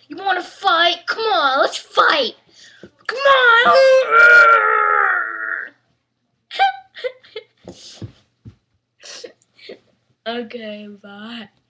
You want to fight? Come on, let's fight. Come on. Okay, bye.